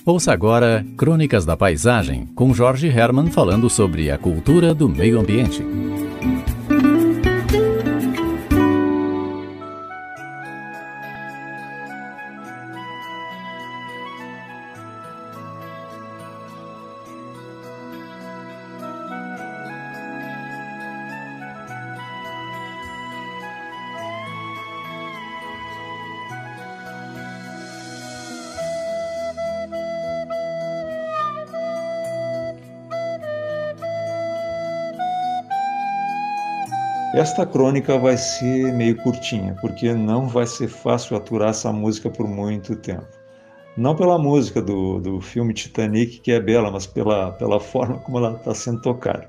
Ouça agora Crônicas da Paisagem, com Jorge Herman falando sobre a cultura do meio ambiente. Esta crônica vai ser meio curtinha, porque não vai ser fácil aturar essa música por muito tempo. Não pela música do filme Titanic, que é bela, mas pela forma como ela está sendo tocada.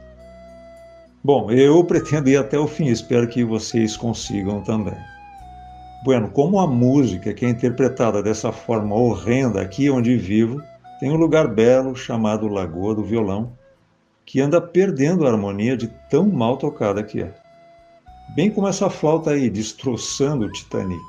Bom, eu pretendo ir até o fim, espero que vocês consigam também. Bueno, como a música que é interpretada dessa forma horrenda aqui onde vivo, tem um lugar belo chamado Lagoa do Violão, que anda perdendo a harmonia de tão mal tocada que é. Bem como essa flauta aí, destroçando o Titanic.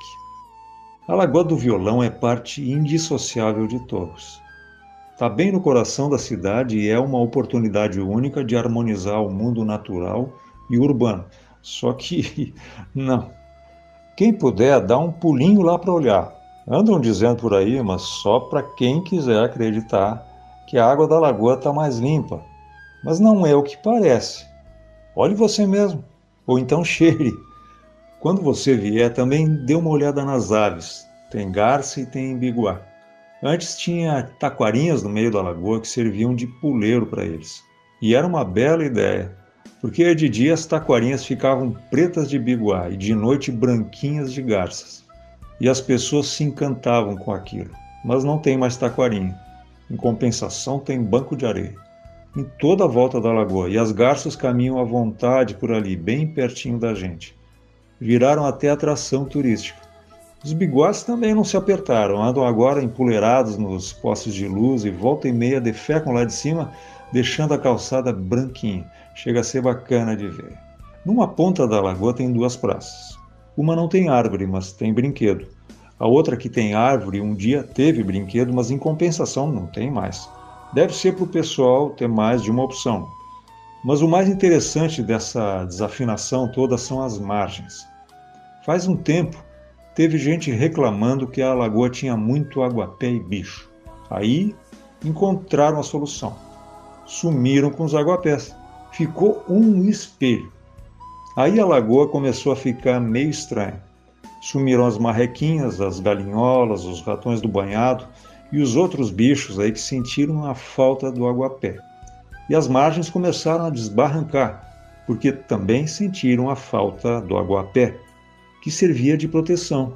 A Lagoa do Violão é parte indissociável de Torres. Está bem no coração da cidade e é uma oportunidade única de harmonizar o mundo natural e urbano. Só que, não. Quem puder, dá um pulinho lá para olhar. Andam dizendo por aí, mas só para quem quiser acreditar que a água da lagoa está mais limpa. Mas não é o que parece. Olhe você mesmo, ou então cheire. Quando você vier, também dê uma olhada nas aves. Tem garça e tem biguá. Antes tinha taquarinhas no meio da lagoa que serviam de puleiro para eles. E era uma bela ideia, porque de dia as taquarinhas ficavam pretas de biguá e de noite branquinhas de garças. E as pessoas se encantavam com aquilo. Mas não tem mais taquarinha. Em compensação, tem banco de areia em toda a volta da lagoa, e as garças caminham à vontade por ali, bem pertinho da gente. Viraram até atração turística. Os biguás também não se apertaram, andam agora empoleirados nos postes de luz e volta e meia defecam lá de cima, deixando a calçada branquinha. Chega a ser bacana de ver. Numa ponta da lagoa tem duas praças. Uma não tem árvore, mas tem brinquedo. A outra que tem árvore um dia teve brinquedo, mas em compensação não tem mais. Deve ser para o pessoal ter mais de uma opção. Mas o mais interessante dessa desafinação toda são as margens. Faz um tempo, teve gente reclamando que a lagoa tinha muito aguapé e bicho. Aí encontraram a solução. Sumiram com os aguapés. Ficou um espelho. Aí a lagoa começou a ficar meio estranha. Sumiram as marrequinhas, as galinholas, os ratões do banhado e os outros bichos aí que sentiram a falta do aguapé. E as margens começaram a desbarrancar, porque também sentiram a falta do aguapé, que servia de proteção.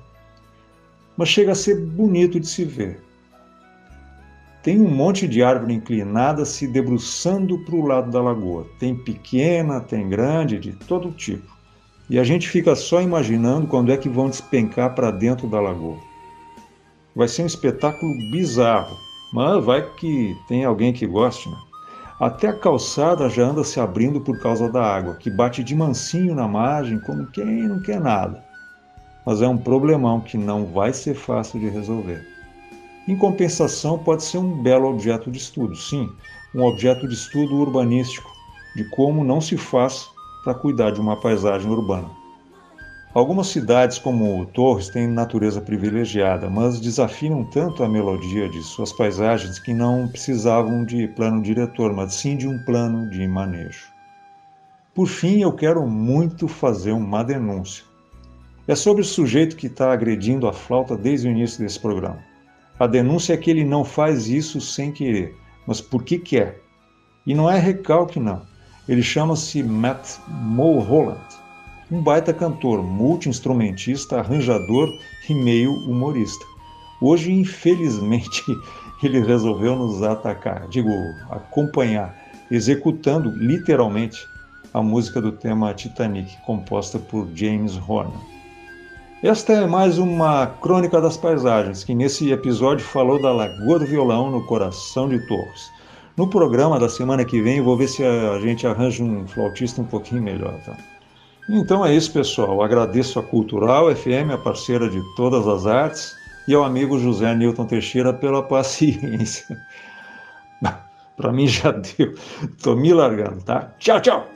Mas chega a ser bonito de se ver. Tem um monte de árvore inclinada se debruçando para o lado da lagoa. Tem pequena, tem grande, de todo tipo. E a gente fica só imaginando quando é que vão despencar para dentro da lagoa. Vai ser um espetáculo bizarro, mas vai que tem alguém que goste, né? Até a calçada já anda se abrindo por causa da água, que bate de mansinho na margem, como quem não quer nada. Mas é um problemão que não vai ser fácil de resolver. Em compensação, pode ser um belo objeto de estudo, sim, um objeto de estudo urbanístico, de como não se faz para cuidar de uma paisagem urbana. Algumas cidades, como Torres, têm natureza privilegiada, mas desafinam tanto a melodia de suas paisagens que não precisavam de plano diretor, mas sim de um plano de manejo. Por fim, eu quero muito fazer uma denúncia. É sobre o sujeito que está agredindo a flauta desde o início desse programa. A denúncia é que ele não faz isso sem querer, mas porque quer. E não é recalque, não. Ele chama-se Matt Mulholland. Um baita cantor, multi-instrumentista, arranjador e meio humorista. Hoje, infelizmente, ele resolveu nos atacar, acompanhar, executando literalmente a música do tema Titanic, composta por James Horner. Esta é mais uma crônica das paisagens, que nesse episódio falou da Lagoa do Violão, no coração de Torres. No programa da semana que vem, eu vou ver se a gente arranja um flautista um pouquinho melhor, tá? Então é isso, pessoal. Agradeço a Cultural FM, a parceira de todas as artes, e ao amigo José Newton Teixeira pela paciência. Para mim já deu. Estou me largando, tá? Tchau, tchau!